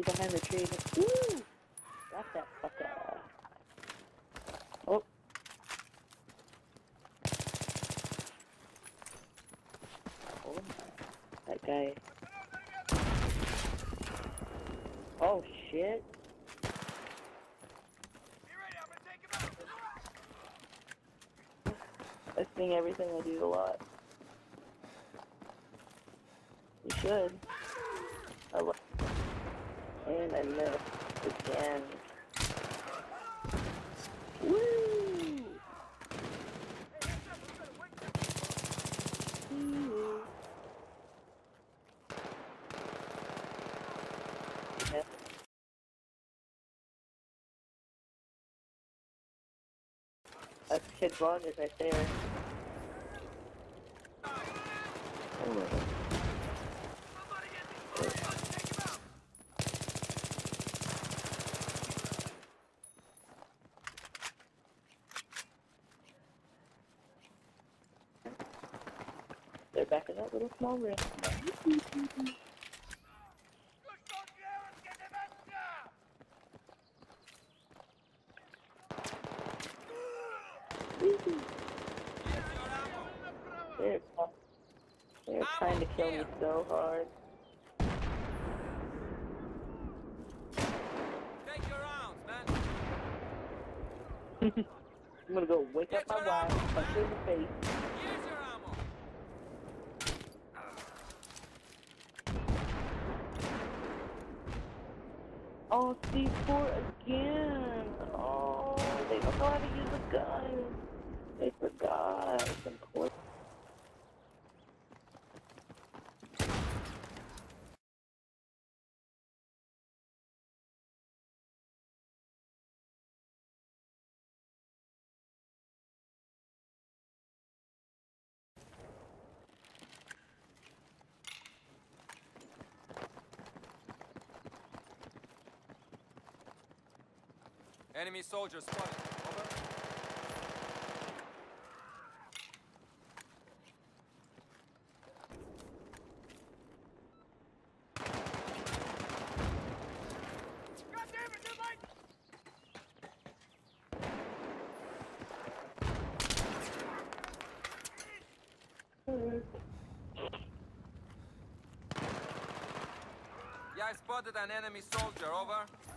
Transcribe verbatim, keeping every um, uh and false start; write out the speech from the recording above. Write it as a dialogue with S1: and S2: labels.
S1: behind the tree. Woo! Got that fucker. Oh. Oh, that guy. Oh shit. I sing everything I do a lot. You should. I love and I missed again. Woo! Woo! Yeah. That's Kid Rogers right there. Oh my God. They're back in that little small room. They're, they're trying to kill me so hard.
S2: Take your rounds, man.
S1: I'm gonna go wake up my wife, punch her in the face.
S2: Here's your ammo.
S1: Oh, C four again. Oh, they don't know how to use a gun. They forgot. It's important.
S2: Enemy soldiers spotted. Over. God damn it, you're like... Yeah, I spotted an enemy soldier. Over.